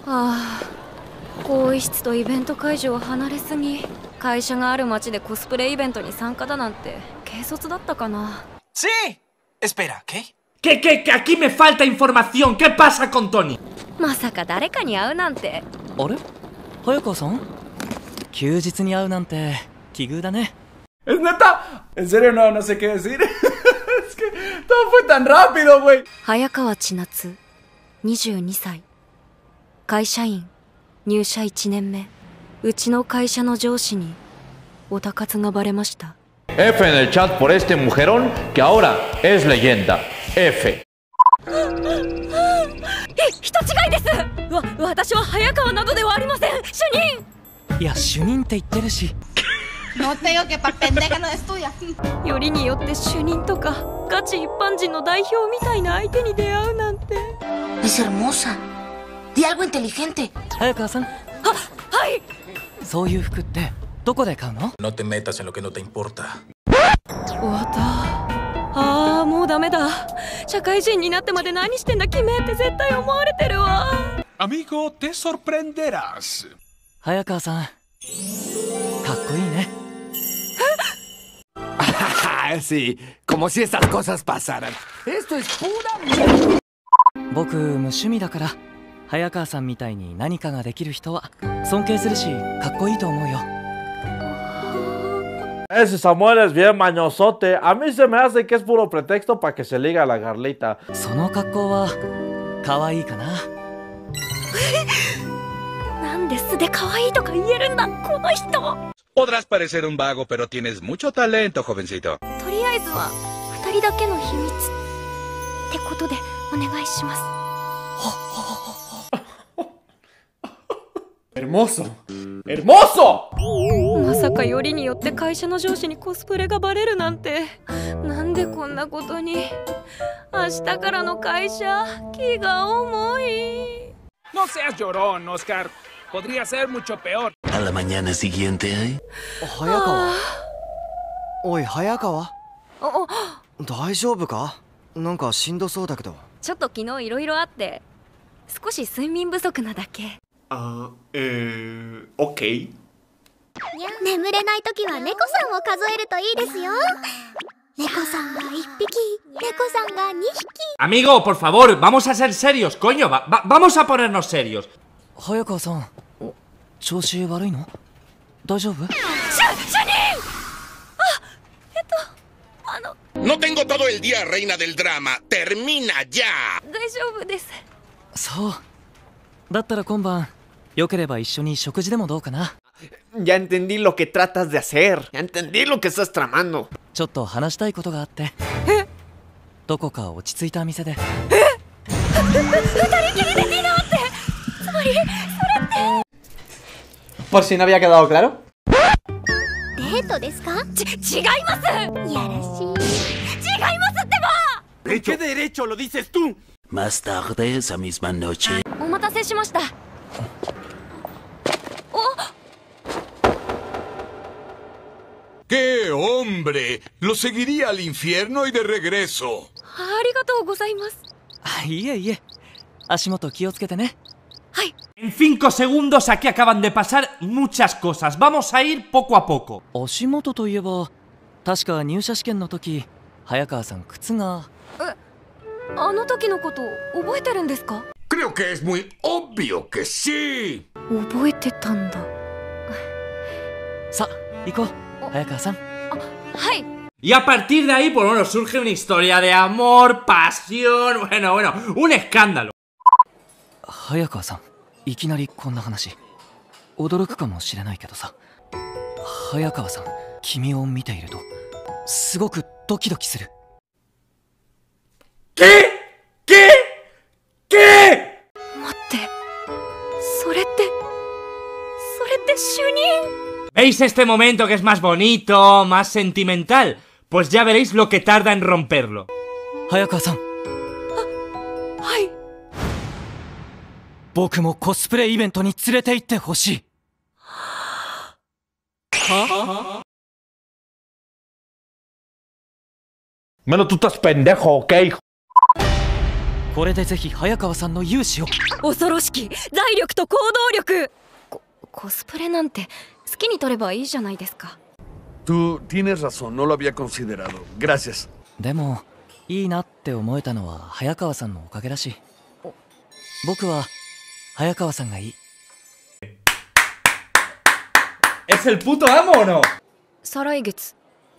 ああ、更衣室とイベント会場を離れすぎ。会社がある街でコスプレイベントに参加だなんて軽率だったかな。 Sí. Espera, ¿qué? Que aquí me falta información. ¿Qué pasa con Tony? まさか誰かに会うなんて。 あれ、早川さん、休日に会うなんて奇遇だね。 ¿Es neta? En serio no sé qué decir. Es que todo fue tan rápido, güey. 早川千夏、22歳。会社員、入社1年目。うちの会社の上司にオタ活がバレました。 F en el chat por este mujerón que ahora es leyenda. F. 人違いです。私は早川などではありません。主任。 いや、主任って言ってるし。 No te digo que pa' pendeja no es tuya. よりによって主任とかガチ一般人の代表みたいな相手に出会うなんて。 Es hermosa. Di algo inteligente. 早川さん。 はい。 そういう服ってどこで買うの？ No te metas en lo que no te importa. 終わった。ああ、もうダメだ。社会人になってまで何してんだ君って絶対思われてるわ。 Amigo, te sorprenderás. 早川さん、かっこいいね。 Sí, como si esas cosas pasaran. Esto es pura... 僕無趣味だから、早川さんみたいに何かができる人は尊敬するし、かっこいいと思うよ。 Ese Samuel es bien mañosote. A mí se me hace que es puro pretexto para que se liga a la Carlita. その格好は可愛いかな。 なんで素で可愛いとか言えるんだこの人。 Podrás parecer un vago, pero tienes mucho talento, jovencito. とりあえずは2人だけの秘密ってことでお願いします。 Hermoso. ¡Hermoso! まさかよりによって会社の上司にコスプレがバレるなんて。なんでこんなことに。明日からの会社、気が重い。 No seas llorón, Oscar. Podría ser mucho peor. A la mañana siguiente, ¿eh? 早川。おい、早川。大丈夫か？なんかしんどそうだけど。 ちょっと昨日いろいろあって少し睡眠不足なだけ。 OK。 眠れないときは猫さんを数えるといいですよ。猫さんが1匹、猫さんが2匹。 Amigo, por favor, vamos a ser serios, coño. Vamos a ponernos serios. 早川さん、調子悪いの？大丈夫？ 主任！ No tengo todo el día, reina del drama. Termina ya. 大丈夫です。 そう。だったら今晩、よければ一緒に食事でもどうかな。 Ya entendí lo que tratas de hacer. Ya entendí lo que estás tramando. ちょっと話したいことがあって。どこか落ち着いた店で。 二人きりでディナーってつまりそれって。 Por si no había quedado claro. デートですか？ 違います。 やらしい。 違いますってば。 ¿De qué derecho lo dices tú? Más tarde esa misma noche. お待たせしました。 ¡Qué hombre! Lo seguiría al infierno y de regreso. ありがとうございます。 いえいえ、足元気をつけてね。 はい。 En 5 segundos aquí acaban de pasar muchas cosas. Vamos a ir poco a poco. 足元といえば、確か入社試験の時、早川さん靴が。 あの時のこと覚えてるんですか？ Creo que es muy obvio que sí. 覚えてたんだ。 さあ、行こう。 早川さん。 はい。 Y a partir de ahí, pues bueno, surge una historia de amor, pasión, bueno, un escándalo. 早川さん、いきなりこんな話。驚くかもしれないけどさ。早川さん、君を見ていると、すごくドキドキする。 ¿Qué? 待って、それって主任。 ¿Veis este momento que es más bonito, más sentimental? Pues ya veréis lo que tarda en romperlo. 早川さん。 はい。 僕もコスプレイベントに連れて行ってほしい。 Menos tú estás pendejo, ¿ok? これでぜひ早川さんの勇姿を。 恐ろしき財力と行動力。コスプレなんて好きに撮ればいいじゃないですか。 Tú tienes razón, no lo había considerado. Gracias. でもいいなって思えたのは早川さんのおかげだし、僕は早川さんがいい。 ¿Es el puto amo o no? 再来月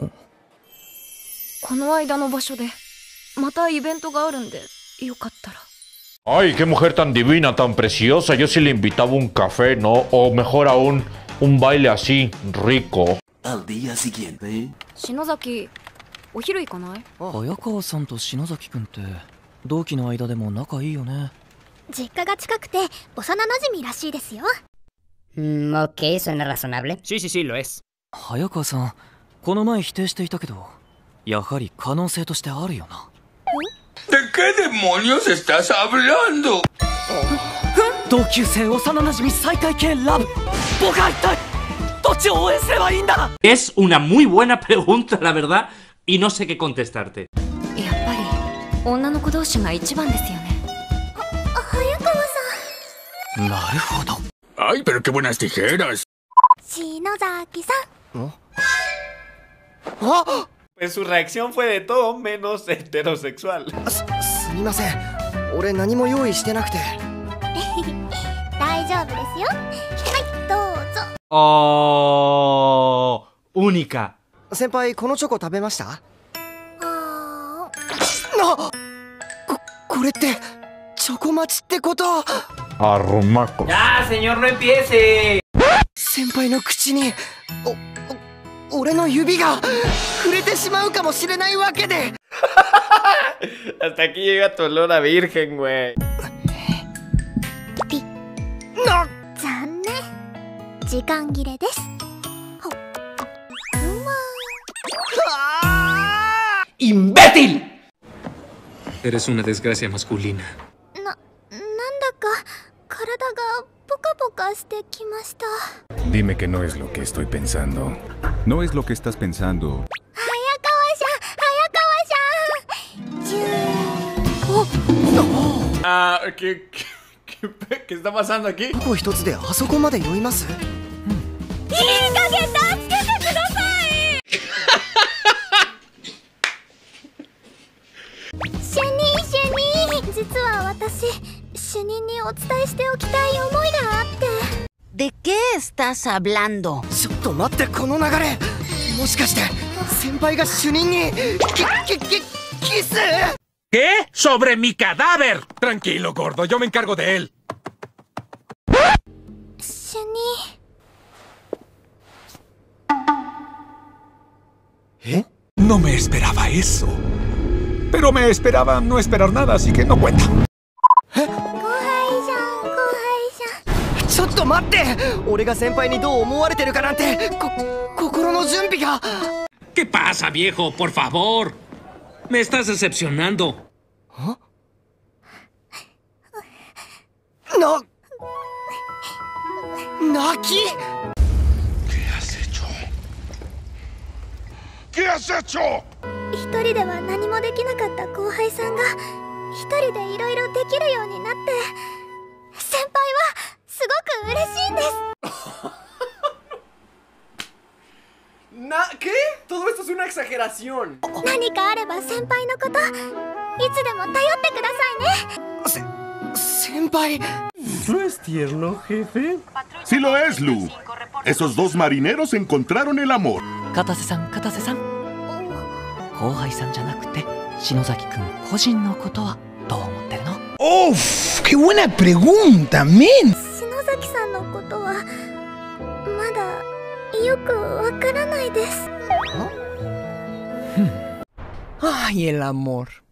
この間の場所でまたイベントがあるんで、よかったら。 Ay, qué mujer tan divina, tan preciosa. Yo sí le invitaba un café, ¿no? O mejor aún, un baile así, rico. Al día siguiente. 篠崎、お昼行かない？ 早川さんと篠崎くんって同期の間でも仲いいよね。 実家が近くて幼馴染らしいですよ。 Ok, suena razonable. Sí, sí, sí, lo es. 早川さん、この前否定していたけど、やはり可能性としてあるよな。 ¿De qué demonios estás hablando? 同級生幼馴染再会系ラブ。僕は一体どっちを応援すればいいんだ。 Es una muy buena pregunta, la verdad, y no sé qué contestarte. やっぱり女の子同士が一番ですよね。 早川さん。なるほど。 Ay, pero qué buenas tijeras. 篠崎さん。 ¡Ah! Pues su reacción fue de todo menos heterosexual. すみません、俺何も用意してなくて。 大丈夫ですよ。はい、どうぞ。 Oh, única. 先輩、このチョコ食べました？これってチョコ待ちってこと？ Arrumaco. ¡Ya, señor, no empiece! 先輩の口に俺の指が触れてしまうかもしれないわけで。 Hasta aquí llega tu olor a virgen, güey. 残念。時間切れです。 ¡Imbécil! Eres una desgracia masculina. なんだか体がポカポカしてきました。 Dime que no es lo que estoy pensando. No es lo que estás pensando. 早川さん。 Ah, ¿qué está pasando aquí? チョコ一つであそこまで酔います？ いい加減助けてください。主任、実は私、主任にお伝えしておきたい思いがあって。 ¿De qué estás hablando? ちょっと待って、この流れ。もしかして先輩が主任にキス？ ¿Qué? ¡Sobre mi cadáver! Tranquilo, gordo, yo me encargo de él. 主任。 ¿Eh? No me esperaba eso. Pero me esperaba no esperar nada, así que no cuenta. ちょっと待って、俺が先輩にどう思われてるかなんて心の準備が。 ¿Qué pasa, viejo? Por favor. Me estás decepcionando. ¿Naki? ¿Qué has hecho? ¿Qué has hecho? 一人では何もできなかった後輩さんが一人でいろいろできるようになって、先輩はすごく嬉しいんです。 ¿Qué? Todo esto es una exageración. 何かあれば先輩のこといつでも頼ってくださいね。 先輩。 ¿No es tierno, jefe? Sí lo es, Lu. Esos dos marineros encontraron el amor. 片瀬さん、後輩さんじゃなくて篠崎くん個人のことはどう思ってるの？ ¡Uf! ¡Qué buena pregunta, men! 篠崎さんのことはまだよくわからないです。 ¡Ay, el amor!